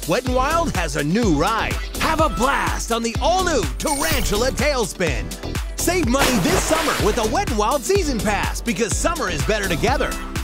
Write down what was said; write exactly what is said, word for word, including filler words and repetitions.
Wet n Wild has a new ride. Have a blast on the all-new Tarantula Tailspin. Save money this summer with a Wet n Wild Season Pass because summer is better together.